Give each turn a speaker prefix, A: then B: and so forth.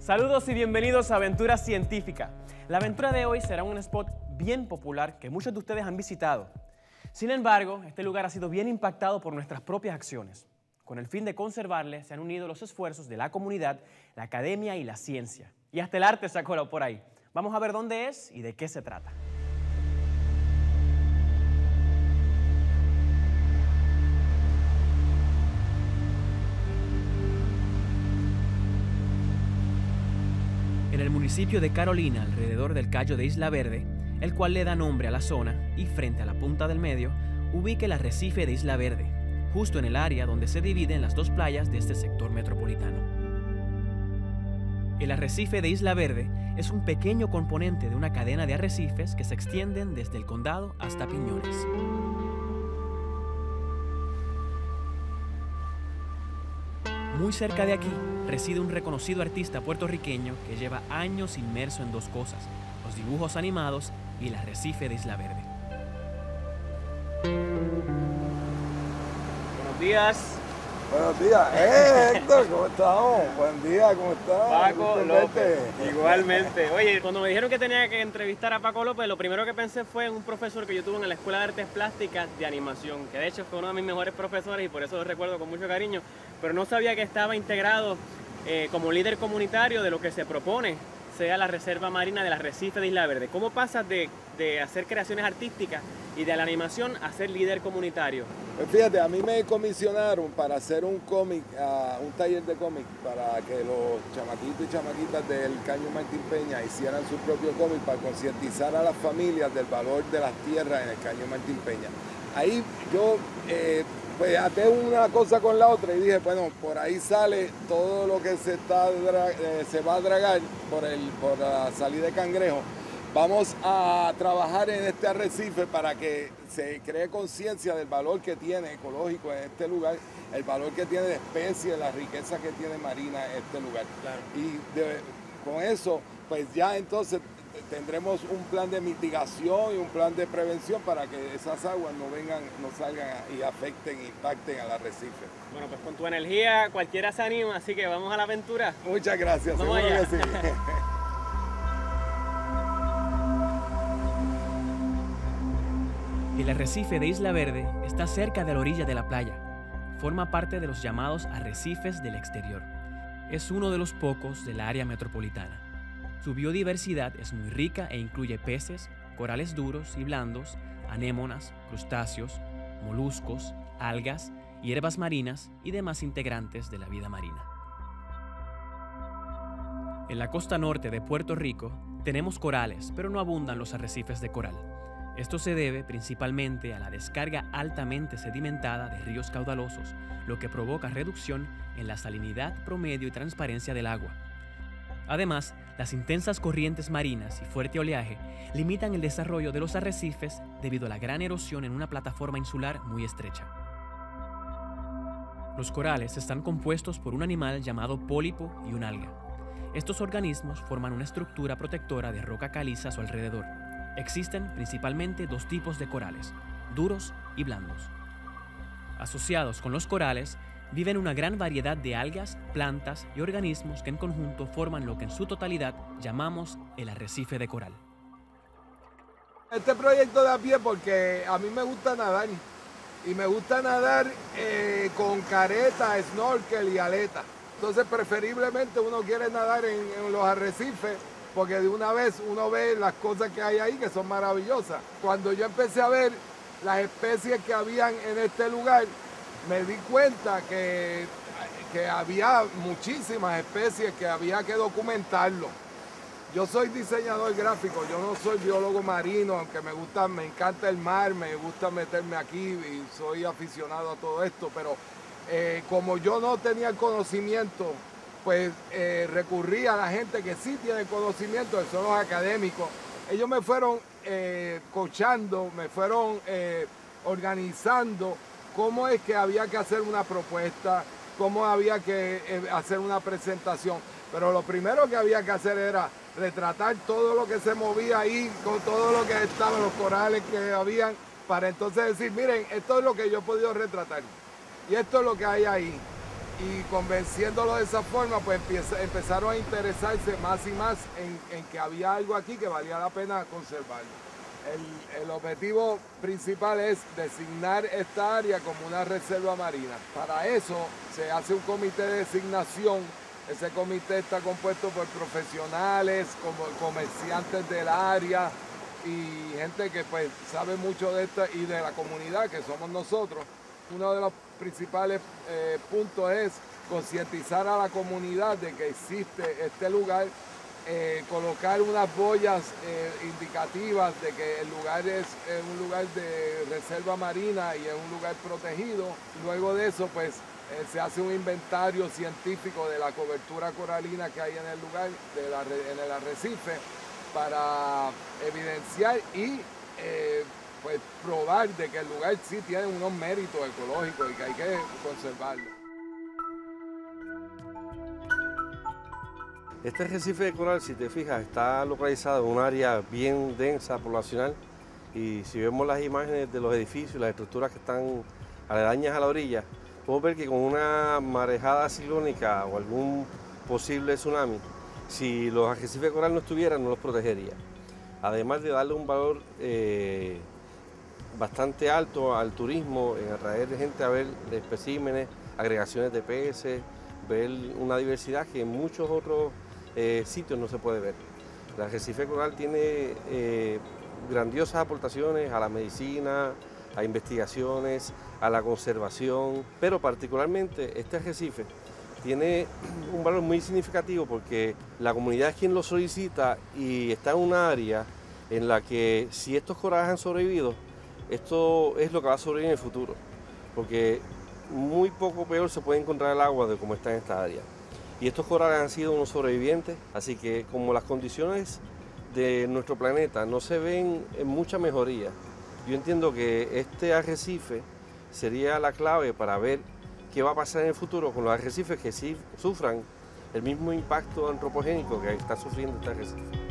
A: Saludos y bienvenidos a Aventura Científica. La aventura de hoy será un spot bien popular que muchos de ustedes han visitado. Sin embargo, este lugar ha sido bien impactado por nuestras propias acciones. Con el fin de conservarle, se han unido los esfuerzos de la comunidad, la academia y la ciencia. Y hasta el arte se ha colado por ahí. Vamos a ver dónde es y de qué se trata. En el municipio de Carolina, alrededor del Cayo de Isla Verde, el cual le da nombre a la zona, y frente a la punta del medio, ubica el arrecife de Isla Verde, justo en el área donde se dividen las dos playas de este sector metropolitano. El arrecife de Isla Verde es un pequeño componente de una cadena de arrecifes que se extienden desde el condado hasta Piñones. Muy cerca de aquí reside un reconocido artista puertorriqueño que lleva años inmerso en dos cosas: los dibujos animados y el arrecife de Isla Verde. Buenos días.
B: Buenos días, Héctor, ¿cómo estamos? Buen día, ¿cómo estás?
A: Paco López, igualmente. Oye, cuando me dijeron que tenía que entrevistar a Paco López, lo primero que pensé fue en un profesor que yo tuve en la Escuela de Artes Plásticas de Animación, que de hecho fue uno de mis mejores profesores y por eso lo recuerdo con mucho cariño, pero no sabía que estaba integrado como líder comunitario de lo que se propone sea la Reserva Marina del Arrecife de Isla Verde. ¿Cómo pasas de hacer creaciones artísticas y de la animación a ser líder comunitario?
B: Pues fíjate, a mí me comisionaron para hacer un cómic, un taller de cómic, para que los chamaquitos y chamaquitas del Caño Martín Peña hicieran su propio cómic para concientizar a las familias del valor de las tierras en el Caño Martín Peña. Ahí yo pues até una cosa con la otra y dije, bueno, por ahí sale todo lo que se va a dragar por la salida de Cangrejo. Vamos a trabajar en este arrecife para que se cree conciencia del valor que tiene ecológico en este lugar, el valor que tiene de especies, la riqueza que tiene marina en este lugar. Claro. Y con eso, pues ya entonces tendremos un plan de mitigación y un plan de prevención para que esas aguas no salgan y afecten, impacten al arrecife.
A: Bueno, pues con tu energía cualquiera se anima, así que vamos a la aventura.
B: Muchas gracias,
A: vamos
B: seguro
A: allá.
B: que sí.
A: El arrecife de Isla Verde está cerca de la orilla de la playa. Forma parte de los llamados arrecifes del exterior. Es uno de los pocos del área metropolitana. Su biodiversidad es muy rica e incluye peces, corales duros y blandos, anémonas, crustáceos, moluscos, algas, hierbas marinas y demás integrantes de la vida marina. En la costa norte de Puerto Rico tenemos corales, pero no abundan los arrecifes de coral. Esto se debe principalmente a la descarga altamente sedimentada de ríos caudalosos, lo que provoca reducción en la salinidad promedio y transparencia del agua. Además, las intensas corrientes marinas y fuerte oleaje limitan el desarrollo de los arrecifes debido a la gran erosión en una plataforma insular muy estrecha. Los corales están compuestos por un animal llamado pólipo y un alga. Estos organismos forman una estructura protectora de roca caliza a su alrededor. Existen principalmente dos tipos de corales, duros y blandos. Asociados con los corales, viven una gran variedad de algas, plantas y organismos que en conjunto forman lo que en su totalidad llamamos el arrecife de coral.
B: Este proyecto da pie porque a mí me gusta nadar y me gusta nadar con careta, snorkel y aleta. Entonces preferiblemente uno quiere nadar en los arrecifes porque de una vez uno ve las cosas que hay ahí que son maravillosas. Cuando yo empecé a ver las especies que habían en este lugar, me di cuenta que había muchísimas especies que había que documentarlo. Yo soy diseñador gráfico, yo no soy biólogo marino, aunque me encanta el mar, me gusta meterme aquí y soy aficionado a todo esto, pero como yo no tenía el conocimiento, pues recurrí a la gente que sí tiene conocimiento, que son los académicos. Ellos me fueron coachando, me fueron organizando cómo es que había que hacer una propuesta, cómo había que hacer una presentación. Pero lo primero que había que hacer era retratar todo lo que se movía ahí, con todo lo que estaban, los corales que habían, para entonces decir, miren, esto es lo que yo he podido retratar y esto es lo que hay ahí. y convenciéndolo de esa forma, pues empezaron a interesarse más y más en que había algo aquí que valía la pena conservarlo. El objetivo principal es designar esta área como una reserva marina. Para eso se hace un comité de designación. Ese comité está compuesto por profesionales, como comerciantes del área y gente que pues sabe mucho de esto y de la comunidad que somos nosotros. Uno de los principales puntos es concientizar a la comunidad de que existe este lugar, colocar unas boyas indicativas de que el lugar es un lugar de reserva marina y es un lugar protegido. Luego de eso, pues se hace un inventario científico de la cobertura coralina que hay en el lugar, en el arrecife, para evidenciar y pues probar de que el lugar sí tiene unos méritos ecológicos y que hay que conservarlo.
C: Este arrecife de coral, si te fijas, está localizado en un área bien densa poblacional y si vemos las imágenes de los edificios, las estructuras que están aledañas a la orilla, podemos ver que con una marejada ciclónica o algún posible tsunami, si los arrecifes de coral no estuvieran, no los protegería. Además de darle un valor bastante alto al turismo, en atraer gente a ver especímenes, agregaciones de peces, ver una diversidad que en muchos otros sitios no se puede ver. El arrecife de coral tiene grandiosas aportaciones a la medicina, a investigaciones, a la conservación, pero particularmente este arrecife tiene un valor muy significativo porque la comunidad es quien lo solicita y está en una área en la que si estos corales han sobrevivido, esto es lo que va a sobrevivir en el futuro, porque muy poco peor se puede encontrar el agua de como está en esta área. Y estos corales han sido unos sobrevivientes, así que como las condiciones de nuestro planeta no se ven en mucha mejoría, yo entiendo que este arrecife sería la clave para ver qué va a pasar en el futuro con los arrecifes que sí sufran el mismo impacto antropogénico que está sufriendo este arrecife.